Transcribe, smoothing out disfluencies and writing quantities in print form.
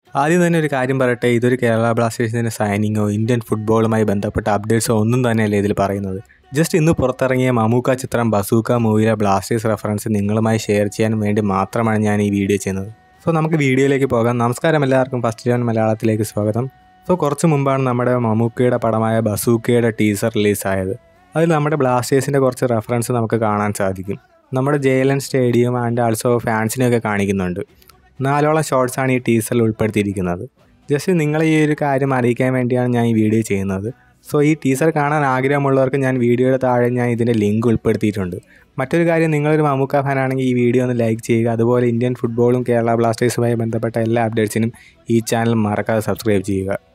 ആദ്യം തന്നെ ഒരു കാര്യം പറയട്ടെ, ഇതൊരു കേരള ബ്ലാസ്റ്റേഴ്സിൻ്റെ സൈനിങ്ങോ ഇന്ത്യൻ ഫുട്ബോളുമായി ബന്ധപ്പെട്ട അപ്ഡേറ്റ്സോ ഒന്നും തന്നെയല്ല ഇതിൽ പറയുന്നത്. ജസ്റ്റ് ഇന്ന് പുറത്തിറങ്ങിയ മമ്മൂക്ക ചിത്രം ബസൂക്ക മൂവിയിലെ ബ്ലാസ്റ്റേഴ്സ് റെഫറൻസ് നിങ്ങളുമായി ഷെയർ ചെയ്യാൻ വേണ്ടി മാത്രമാണ് ഞാൻ ഈ വീഡിയോ ചെയ്യുന്നത്. സോ നമുക്ക് വീഡിയോയിലേക്ക് പോകാം. നമസ്കാരം എല്ലാവർക്കും, ഫസ്റ്റ് ജോൺ മലയാളത്തിലേക്ക് സ്വാഗതം. സോ കുറച്ച് മുമ്പാണ് നമ്മുടെ മമ്മൂക്കയുടെ പടമായ ബസൂക്കയുടെ ടീസർ റിലീസായത്. അതിൽ നമ്മുടെ ബ്ലാസ്റ്റേഴ്സിൻ്റെ കുറച്ച് റെഫറൻസ് നമുക്ക് കാണാൻ സാധിക്കും. നമ്മുടെ ജെയിലൻ സ്റ്റേഡിയം ആൻഡ് ആൾസോ ഫാൻസിനെയൊക്കെ കാണിക്കുന്നുണ്ട്. 4ഓളം ഷോർട്സാണ് ഈ ടീസറിൽ ഉൾപ്പെടുത്തിയിരിക്കുന്നത്. ജസ്റ്റ് നിങ്ങളെ ഈ ഒരു കാര്യം അറിയിക്കാൻ വേണ്ടിയാണ് ഞാൻ ഈ വീഡിയോ ചെയ്യുന്നത്. സോ ഈ ടീസർ കാണാൻ ആഗ്രഹമുള്ളവർക്ക് ഞാൻ വീഡിയോയുടെ താഴെ ഞാൻ ഇതിൻ്റെ ലിങ്ക് ഉൾപ്പെടുത്തിയിട്ടുണ്ട്. മറ്റൊരു കാര്യം, നിങ്ങളൊരു മമ്മൂക്ക ഫാനാണെങ്കിൽ ഈ വീഡിയോ ഒന്ന് ലൈക്ക് ചെയ്യുക. അതുപോലെ ഇന്ത്യൻ ഫുട്ബോളും കേരള ബ്ലാസ്റ്റേഴ്സുമായി ബന്ധപ്പെട്ട എല്ലാ അപ്ഡേറ്റ്സിനും ഈ ചാനൽ മറക്കാതെ സബ്സ്ക്രൈബ് ചെയ്യുക.